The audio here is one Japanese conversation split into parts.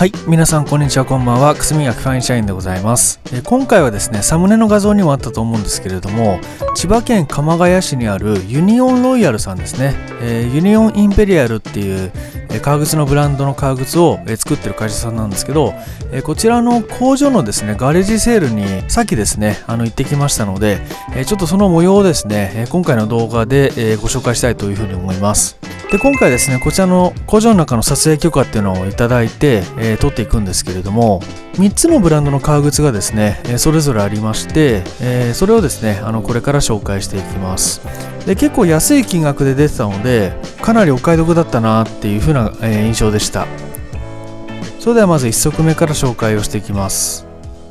はい、皆さんこんにちは、こんばんは。くすみやきファインシャインでございます。今回はですね、サムネの画像にもあったと思うんですけれども、千葉県鎌ヶ谷市にあるユニオンロイヤルさんですね。ユニオンインペリアルっていう革靴のブランドの革靴を作ってる会社さんなんですけど、こちらの工場のですね、ガレージセールにさっきですね、行ってきましたので、ちょっとその模様をですね、今回の動画でご紹介したいというふうに思います。で、今回ですね、こちらの工場の中の撮影許可っていうのをいただいて、撮っていくんですけれども、3つのブランドの革靴がですね、それぞれありまして、それをですね、これから紹介していきます。で、結構安い金額で出てたので、かなりお買い得だったなっていう風な、印象でした。それではまず1足目から紹介をしていきます。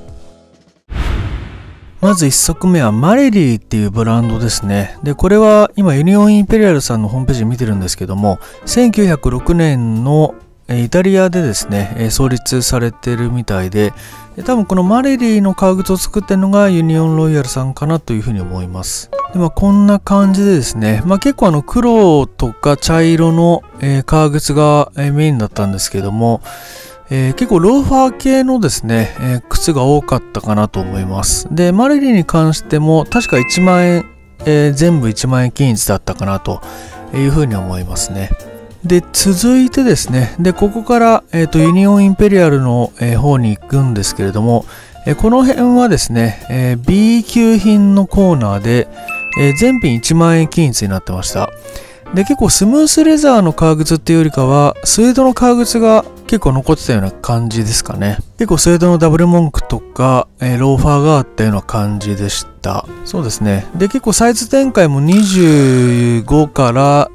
まず1足目はマレリーっていうブランドですね。で、これは今ユニオンインペリアルさんのホームページ見てるんですけども、1906年のイタリアでですね、創立されてるみたいで、多分このマレリーの革靴を作ってるのがユニオンロイヤルさんかなというふうに思います。で、こんな感じでですね、結構黒とか茶色の革靴がメインだったんですけども、結構ローファー系のですね、靴が多かったかなと思います。で、マレリーに関しても確か1万円、全部1万円均一だったかなというふうに思いますね。で、続いてですね、で、ここから、ユニオンインペリアルの、方に行くんですけれども、この辺はですね、B 級品のコーナーで、全品1万円均一になってました。で、結構スムースレザーの革靴っていうよりかは、スウェードの革靴が結構残ってたような感じですかね。結構スウェードのダブルモンクとか、ローファーがあったような感じでした。そうですね。で、結構サイズ展開も25から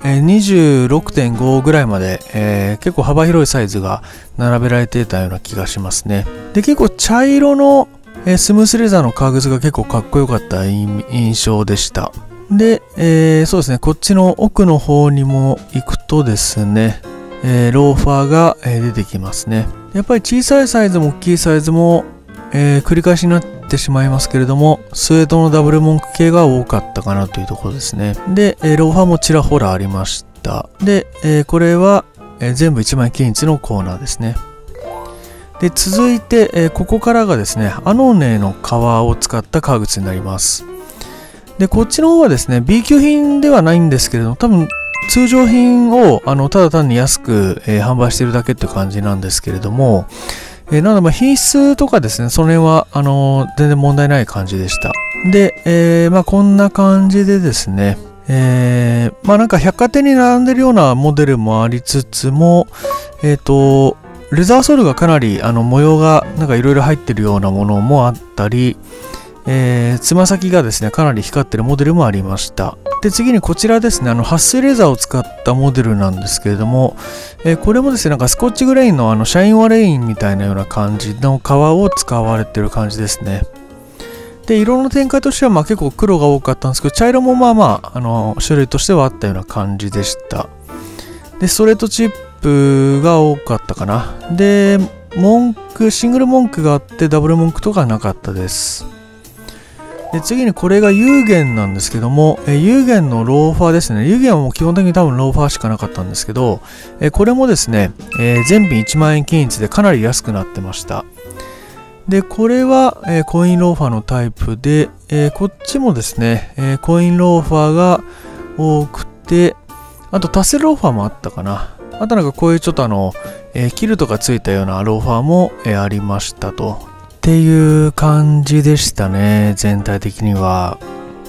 、26.5 ぐらいまで、結構幅広いサイズが並べられていたような気がしますね。で、結構茶色の、スムースレザーの革靴が結構かっこよかった印象でした。で、そうですね、こっちの奥の方にも行くとですね、ローファーが、出てきますね。やっぱり小さいサイズも大きいサイズも、繰り返しになってしまいますけれども、スウェードのダブルモンク系が多かったかなというところですね。で、ローファーもちらほらありました。で、これは、全部1万円均一のコーナーですね。で、続いて、ここからがですね、アノネの革を使った革靴になります。で、こっちの方はですね、B 級品ではないんですけれども、多分通常品をただ単に安く、販売しているだけっていう感じなんですけれども、なので品質とかですね、その辺は全然問題ない感じでした。で、こんな感じでですね、なんか百貨店に並んでるようなモデルもありつつも、レザーソールがかなり模様がなんかいろいろ入ってるようなものもあったり、つま先がですね、かなり光ってるモデルもありました。で、次にこちらですね、撥水レザーを使ったモデルなんですけれども、これもですね、なんかスコッチグレインのシャインワレインみたいなような感じの革を使われてる感じですね。で、色の展開としては結構黒が多かったんですけど、茶色も種類としてはあったような感じでした。で、ストレートチップが多かったかな。で、シングルモンクがあってダブルモンクとかなかったです。で、次にこれがユーゲンなんですけども、ユーゲンのローファーですね。ユーゲンはもう基本的に多分ローファーしかなかったんですけど、これもですね、全品1万円均一でかなり安くなってました。で、これは、コインローファーのタイプで、こっちもですね、コインローファーが多くて、あとタッセルローファーもあったかな。あとなんかこういうちょっとキルトがついたようなローファーも、ありましたと。っていう感じでしたね、全体的には。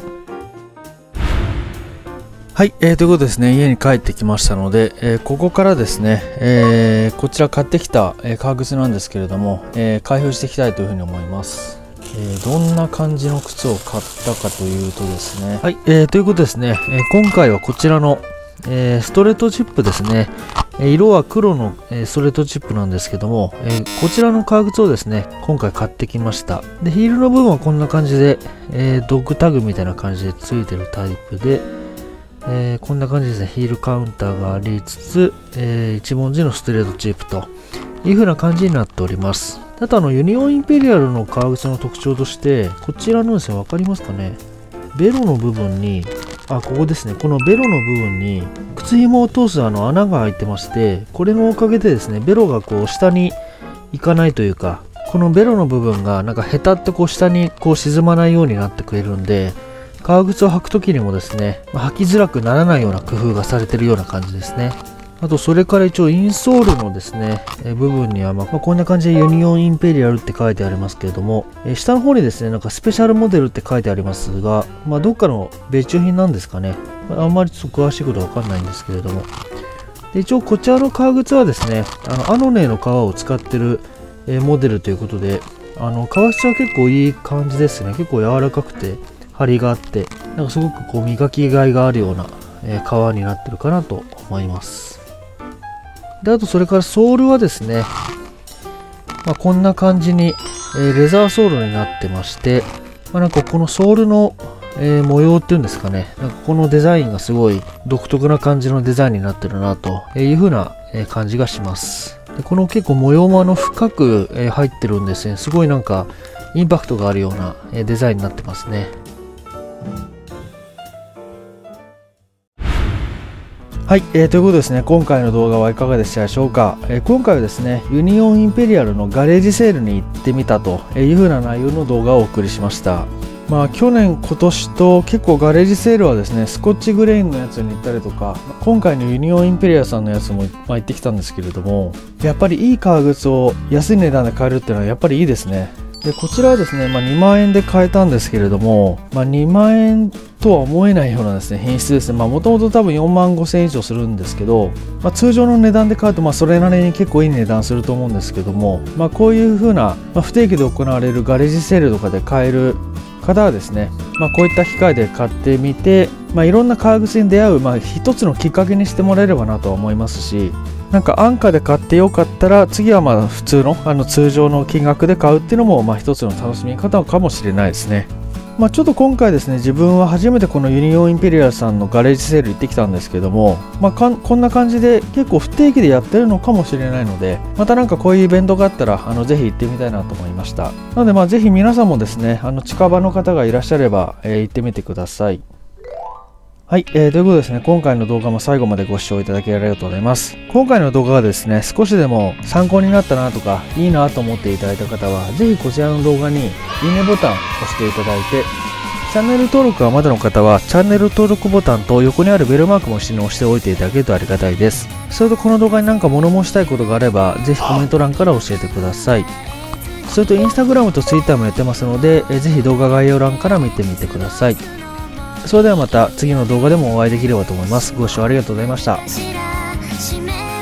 はい、ということですね、家に帰ってきましたので、ここからですね、こちら買ってきた、革靴なんですけれども、開封していきたいというふうに思います。どんな感じの靴を買ったかというとですね、はい、ということですね、今回はこちらの、ストレートチップですね。色は黒のストレートチップなんですけども、こちらの革靴をですね、今回買ってきました。で、ヒールの部分はこんな感じで、ドッグタグみたいな感じでついてるタイプで、こんな感じですね、ヒールカウンターがありつつ、一文字のストレートチップという風な感じになっております。あとユニオンインペリアルの革靴の特徴として、こちらのですね、わかりますかね、ベロの部分に、ここですね、このベロの部分に靴紐を通す穴が開いてまして、これのおかげでですね、ベロがこう下にいかないというか、このベロの部分がなんかへたってこう下にこう沈まないようになってくれるんで、革靴を履く時にもですね、履きづらくならないような工夫がされてるような感じですね。あとそれから一応インソールのですね、部分にはこんな感じでユニオンインペリアルって書いてありますけれども、下の方にですね、なんかスペシャルモデルって書いてありますが、どっかの別注品なんですかね。あんまりちょっと詳しいことはわかんないんですけれども。で一応こちらの革靴はですね、アノネの革を使ってる、モデルということで、革質は結構いい感じですね。結構柔らかくて張りがあって、なんかすごくこう磨きがいがあるような、革になってるかなと思います。であとそれからソールはですね、こんな感じに、レザーソールになってまして、なんかこのソールの、模様っていうんですかね、なんかこのデザインがすごい独特な感じのデザインになってるなという風な感じがします。でこの結構模様も深く入ってるんですね。すごいなんかインパクトがあるようなデザインになってますね。はい、ということですね、今回の動画はいかがでしたでしょうか。今回はですね、ユニオンインペリアルのガレージセールに行ってみたという風な内容の動画をお送りしました。去年今年と結構ガレージセールはですね、スコッチグレインのやつに行ったりとか、今回のユニオンインペリアルさんのやつも行ってきたんですけれども、やっぱりいい革靴を安い値段で買えるっていうのはやっぱりいいですね。でこちらはですね、2万円で買えたんですけれども、2万円とは思えないようなですね品質ですね。もともと多分4万5千円以上するんですけど、通常の値段で買うとそれなりに結構いい値段すると思うんですけども、こういう風な、不定期で行われるガレージセールとかで買える方はですね、こういった機会で買ってみて、いろんな革靴に出会う、一つのきっかけにしてもらえればなとは思いますし、なんか安価で買ってよかったら次は普通の通常の金額で買うっていうのも一つの楽しみ方かもしれないですね。ちょっと今回ですね、自分は初めてこのユニオンインペリアルさんのガレージセール行ってきたんですけども、こんな感じで結構不定期でやってるのかもしれないので、またなんかこういうイベントがあったらぜひ行ってみたいなと思いました。なのでぜひ皆さんもですね、近場の方がいらっしゃれば、行ってみてください。はい、ということでですね、今回の動画も最後までご視聴いただきありがとうございます。今回の動画がですね、少しでも参考になったなとか、いいなと思っていただいた方は、ぜひこちらの動画にいいねボタンを押していただいて、チャンネル登録がまだの方は、チャンネル登録ボタンと横にあるベルマークも一緒に押しておいていただけるとありがたいです。それとこの動画に何か物申したいことがあれば、ぜひコメント欄から教えてください。それとインスタグラムとツイッターもやってますので、ぜひ動画概要欄から見てみてください。それではまた次の動画でもお会いできればと思います。ご視聴ありがとうございました。